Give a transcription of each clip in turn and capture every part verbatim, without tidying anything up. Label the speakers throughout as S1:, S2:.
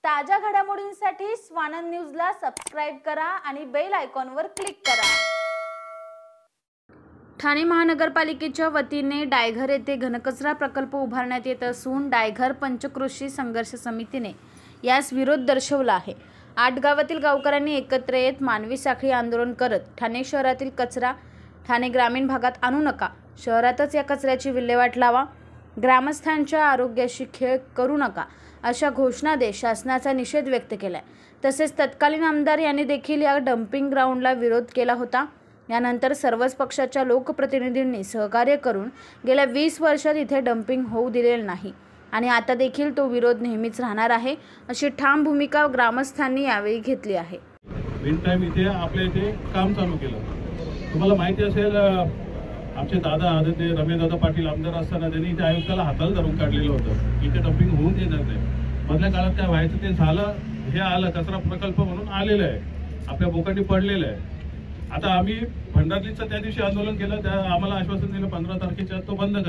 S1: ताज्या घडामोडींसाठी स्वानंद न्यूजला सबस्क्राइब करा आणि बेल आयकॉनवर क्लिक करा। ठाणे महानगरपालिकेच्या वतीने डायघर येथे घनकचरा प्रकल्प उभारण्यात येत असून डायघर पंचक्रोशी संघर्ष समितीने यास विरोध दर्शवला आहे। आठ गावातील गावकऱ्यांनी एकत्र येत मानवी साखळी आंदोलन करत ठाणे शहरातील कचरा ठाणे ग्रामीण भागात आणू नका, शहरातच या कचऱ्याची विल्हेवाट लावा, ग्रामस्थांच्या आरोग्याशी खेळ करू नका अशा घोषणा देत शासनाचा निषेध व्यक्त केलाय। तसेच तत्कालीन आमदार यांनी देखील या डम्पिंग ग्राउंडला विरोध केला होता। यानंतर सर्वच पक्षाच्या लोकप्रतिनिधींनी सहकार्य करून गेल्या वीस वर्षात इथे डम्पिंग होऊ दिलेले नाही आणि आता देखील तो विरोध नेहमीच राहणार आहे अशी ठाम भूमिका ग्रामस्थांनी यावेळी घेतली आहे।
S2: विन टाइम इथे आपल्या इथे काम चालू केलं। तुम्हाला माहिती असेल आमचे दादा आदरणीय रमेशदादा पाटील आमदार असताना त्यांनी इथे आयुक्ताला हाताला धरून काढलेलं होतं, इथे डम्पिंग होऊन देणार नाही। मधल्या काळात काय व्हायचं ते झालं, हे आलं कचरा प्रकल्प म्हणून आलेलं आहे, आपल्या बोकांनी पडलेलं आहे। आता आम्ही भंडारलीचं त्या दिवशी आंदोलन केलं, त्या आम्हाला आश्वासन दिलं पंधरा तारखेच्या तो बंद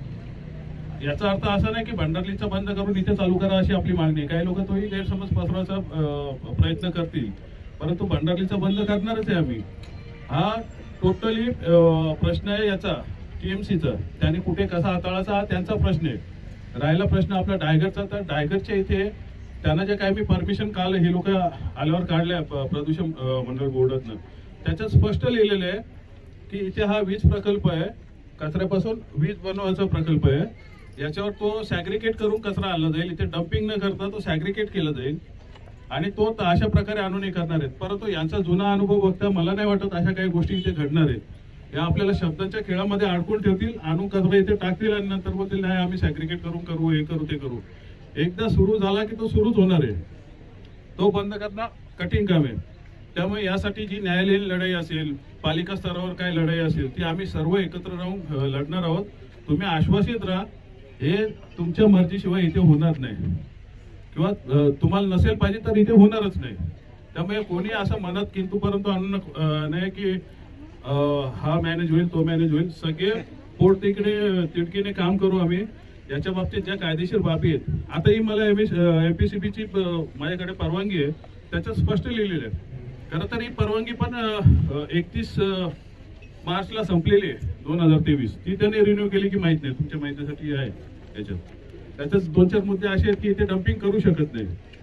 S2: करणार। याचा अर्थ असा नाही की भंडारलीचं बंद करून इथे चालू करा अशी आपली मागणी। काही लोक तोही गैरसमज पसरवायचा प्रयत्न करतील, परंतु भंडारलीचं बंद करणारच आहे आम्ही। हा टोटली प्रश्न आहे याचा टीएमसीचा, त्याने कुठे कसा हाताळायचा हा त्यांचा प्रश्न आहे। राहिला प्रश्न आपला डायगरचा, तर डायगरच्या इथे त्यांना जे काही मी परमिशन काल हे लोक आल्यावर काढल्या प्रदूषण मंडळ बोर्डातनं, त्याच्यात स्पष्ट लिहिलेलं आहे की इथे हा वीज प्रकल्प आहे, कचऱ्यापासून वीज बनवायचा प्रकल्प आहे। याच्यावर तो सॅग्रिगेट करून कचरा आणला जाईल, इथे डम्पिंग न करता तो सॅग्रिगेट केला जाईल आणि तो अशा प्रकारे आणून हे करणार आहेत। परंतु यांचा जुना अनुभव बघता मला नाही वाटत अशा काही गोष्टी इथे घडणार आहेत। या आपल्याला शब्दांच्या खेळामध्ये अडकून ठेवतील, आणून कचरा इथे टाकतील आणि नंतर बोलतील नाही आम्ही सॅग्रिगेट करून करू, हे करू ते करू। एकदा सुरू झाला की तो सुरूच होणार आहे, तो बंद करणं कठीण काम आहे। त्यामुळे यासाठी जी न्यायालयीन लढाई असेल, पालिका स्तरावर काय लढाई असेल, ती आम्ही सर्व एकत्र राहून लढणार आहोत। तुम्ही आश्वासित राहा, हे तुमच्या मर्जीशिवाय इथे होणार नाही किंवा तुम्हाला नसेल पाहिजे तर इथे होणारच नाही। त्यामुळे कोणी असं मनात किंतु परंतु आणून नाही की हा मॅनेज होईल तो मॅनेज होईल, सगळे पोट तिकडे तिडकीने काम करू आम्ही। याच्या बाबतीत ज्या कायदेशीर बाबी आहेत, आताही मला एमपीसीबीची माझ्याकडे परवानगी आहे, त्याच्यात स्पष्ट लिहिलेलं आहे। खरं तर ही परवानगी पण एकतीस मार्चला संपलेली आहे दोन हजार तेवीस, ती त्याने रिन्यू केली की माहित नाही, तुमच्या माहितीसाठी आहे। याच्यात त्याच्यात दोन चार मुद्दे असे आहेत की इथे डम्पिंग करू शकत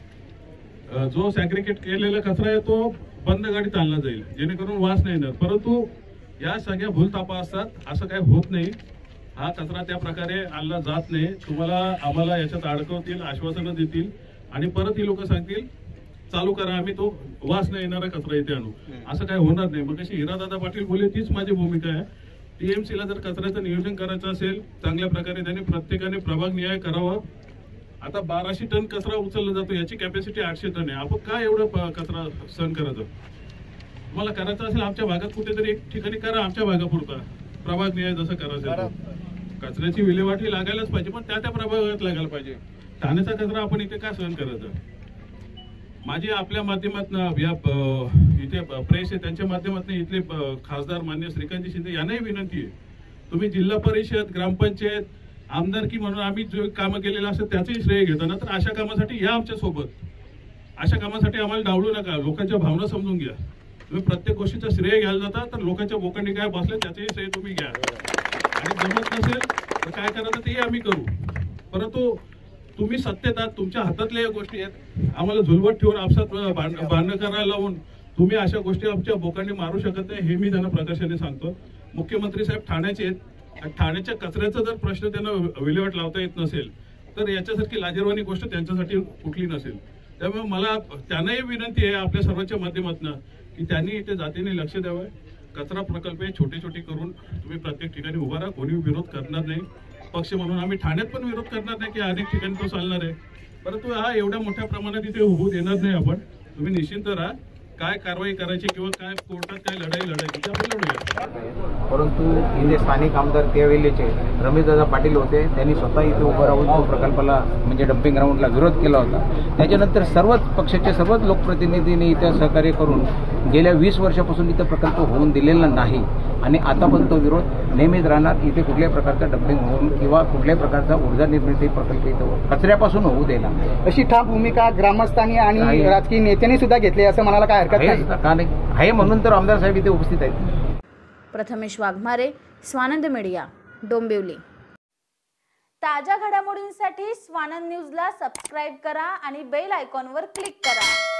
S2: नाही। जो सॅग्रिगेट केलेला कचरा आहे तो बंद गाडीत आणला जाईल जेणेकरून वास नाही येणार, परंतु या सगळ्या भूलथापा असतात, असं काही होत नाही। हा कचरा त्या प्रकारे आणला जात नाही। तुम्हाला आम्हाला याच्यात अडकवतील, आश्वासनं देतील आणि परत ही लोक सांगतील चालू करा, आम्ही तो वास नाही येणारा कचरा इथे आणू, असं काही होणार नाही। मग अशी हिरादादा पाटील बोलले तीच माझी भूमिका आहे। टीएमसीला जर कचऱ्याचं नियोजन करायचं असेल चांगल्या प्रकारे त्यांनी प्रत्येकाने प्रभाग न्याय करावा। आता बाराशे टन कचरा उचलला जातो, याची कॅपॅसिटी आठशे टन आहे, आपण काय एवढं कचरा सहन करायचं? तुम्हाला करायचं असेल आमच्या भागात कुठेतरी एक ठिकाणी करा, आमच्या भागापुरता प्रभाग न्याय जसं करायचं। कचऱ्याची विल्हेवाट ही लागायलाच पाहिजे, पण त्या त्या प्रभागात लागायला पाहिजे। ठाण्याचा कचरा आपण इथे का सहन करायचं? माझी आपल्या माध्यमातून या इथे प्रेस आहे त्यांच्या माध्यमातून इथले खासदार मान्य श्रीकांत शिंदे यांनाही विनंती आहे, तुम्ही जिल्हा परिषद ग्रामपंचायत आमदारकी म्हणून आम्ही जो कामं केलेलं असतं त्याचंही श्रेय घेताना, तर अशा कामासाठी या आमच्या सोबत, अशा कामासाठी आम्हाला डावलू नका, लोकांच्या भावना समजून घ्या। तुम्ही प्रत्येक गोष्टीचं श्रेय घ्यायला जाता तर लोकांच्या बोकांनी काय बसले त्याचंही श्रेय तुम्ही घ्या, आणि जमत नसेल तर काय करायचं तेही आम्ही करू। परंतु तुम्ही सत्तेत आहात, तुमच्या हातातल्या या गोष्टी आहेत, आम्हाला झुलवत ठेवून आपसात भांडण करायला लावून तुम्ही अशा गोष्टी आमच्या बोकांनी मारू शकत नाही, हे मी त्यांना प्रकाशाने सांगतो। मुख्यमंत्री साहेब ठाण्याचे आहेत, ठाण्याच्या कचऱ्याचा जर प्रश्न त्यांना विल्हेवाट लावता येत नसेल तर याच्यासारखी लाजिरवाणी गोष्ट त्यांच्यासाठी कुठली नसेल। त्यामुळे मला त्यांनाही विनंती आहे आपल्या सर्वांच्या माध्यमातून की त्यांनी इथे जातीने लक्ष द्यावं। कचरा प्रकल्प छोटे छोटे करून तुम्ही प्रत्येक ठिकाणी उभा राहा, कोणी विरोध करणार नाही। पक्ष म्हणून आम्ही ठाण्यात पण विरोध करणार नाही की अनेक ठिकाणी तो चालणार आहे, परंतु हा एवढ्या मोठ्या प्रमाणात इथे होऊ देणार नाही आपण। तुम्ही निश्चिंत राहा, काय कारवाई करायची किंवा काय कोर्टात काय लढाई लढायची ते आपण लढूया।
S3: परंतु इथे स्थानिक आमदार त्यावेळेचे रमेशदादा पाटील होते, त्यांनी स्वतः इथे उभं राहून तो प्रकल्पाला म्हणजे डम्पिंग ग्राउंडला विरोध केला होता। त्याच्यानंतर सर्वच पक्षाचे सर्वच लोकप्रतिनिधींनी इथे सहकार्य करून गेल्या वीस वर्षापासून इथं प्रकल्प होऊन दिलेला नाही। आणि आता पण तो विरोध नेहमीच राहणार. इथे कुठल्याही प्रकारचं डम्पिंग होऊन किंवा कुठल्याही प्रकारचा ऊर्जा निर्मिती प्रकल्प इथं कचऱ्यापासून होऊ देणार
S4: अशी ठाम भूमिका ग्रामस्थांनी आणि
S3: आहे.
S4: राजकीय नेत्यांनी सुद्धा घेतली असं म्हणायला काय हरकत नाही.
S3: आहे का नाही आहे म्हणून तर आमदार साहेब इथे उपस्थित आहेत.
S1: प्रथमेश वाघमारे, स्वानंद मीडिया, डोंबिवली. ताज्या घडामोडींसाठी स्वानंद न्यूजला सबस्क्राईब करा आणि बेल आयकॉनवर क्लिक करा.